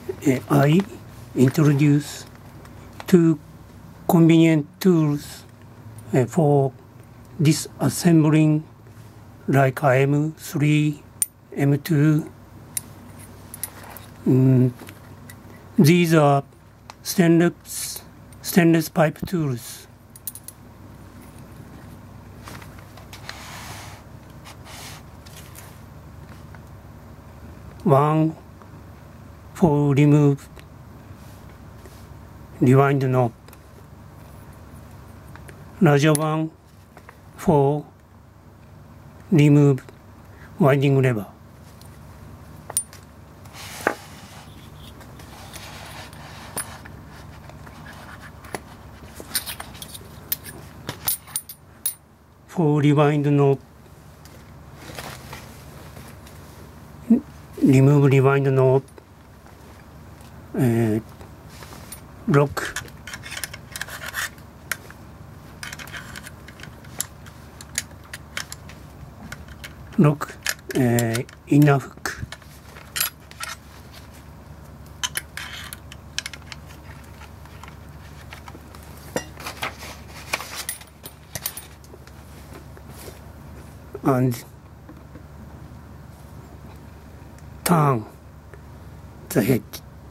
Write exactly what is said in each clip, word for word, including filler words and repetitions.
uh, I introduce two convenient tools uh, for disassembling, like M three, M two. Mm, these are stainless, stainless pipe tools. One for remove rewind knob, larger one for remove winding lever. For rewind knob, remove rewind knob, uh, lock, lock uh, inner hook. And turn the head.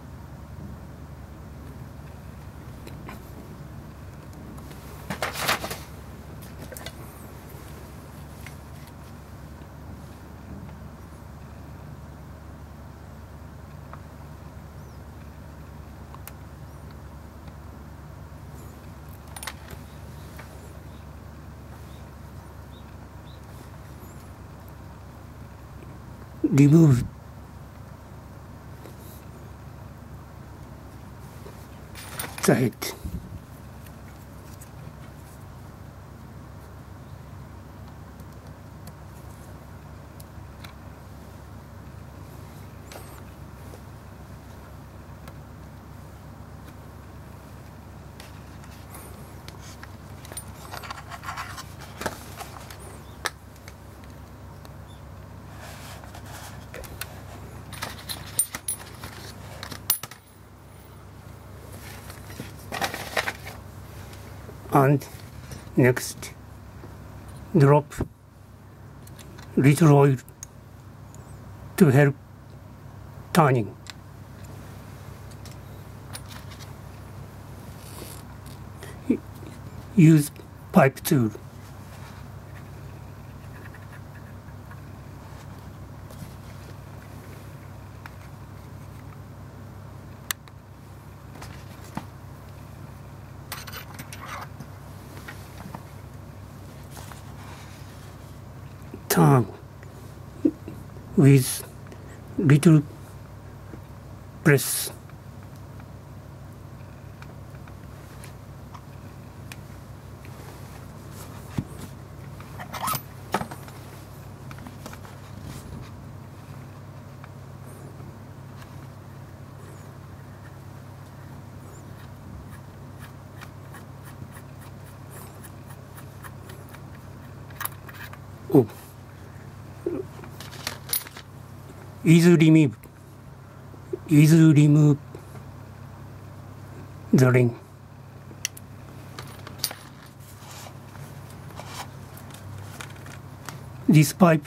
Remove the head. And next, drop little oil to help turning. Use pipe tool. Turn with little press. Oh. Easily remove, easily remove the ring. This pipe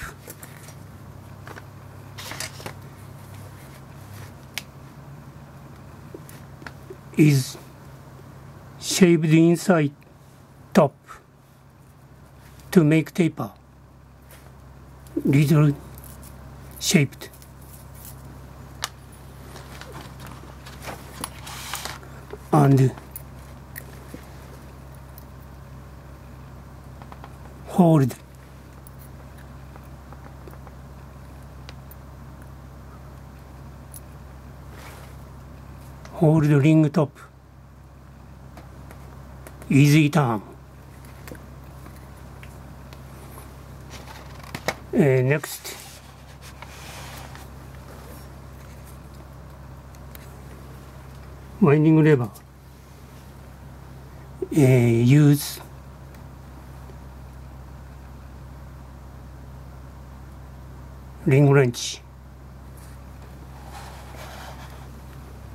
is shaved inside top to make taper, little shaped. And hold hold the ring top, easy turn. Uh, next, winding lever. Uh, use ring wrench.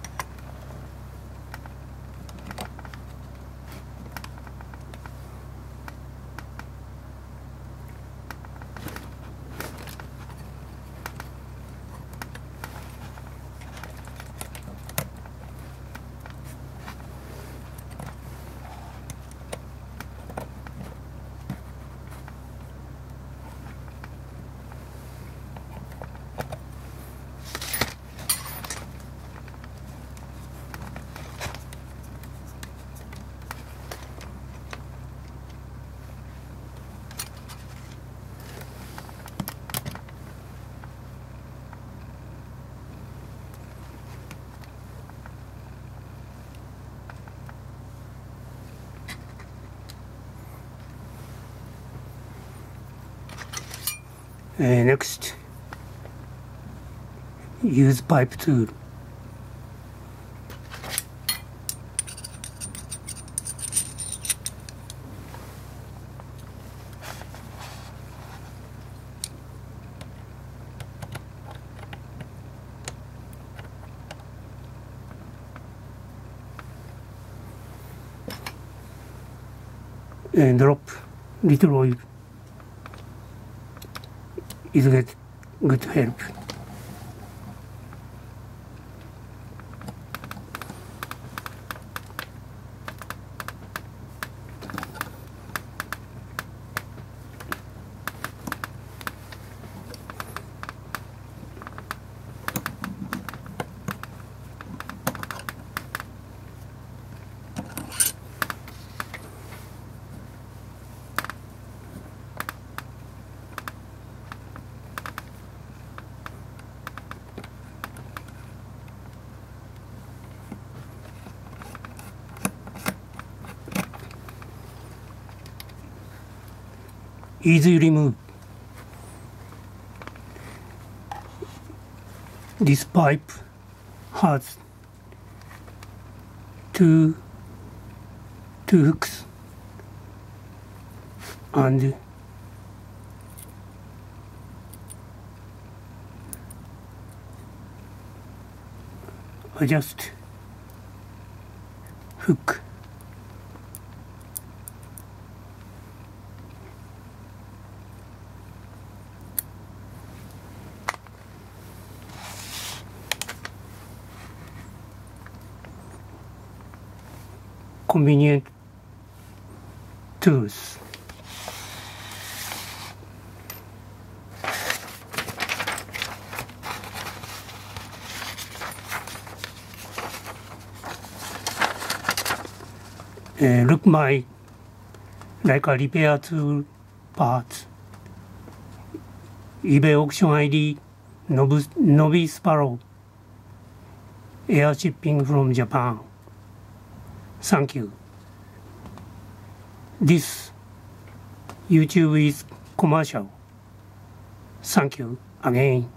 Uh, next, use pipe tool. And drop little oil is get good help. Easy remove. This pipe has two two hooks and adjust hook. Convenient tools. Uh, look my like a repair tool parts. eBay auction I D Nobu, Nobi Sparrow. Air shipping from Japan. Thank you. This YouTube is commercial. Thank you again.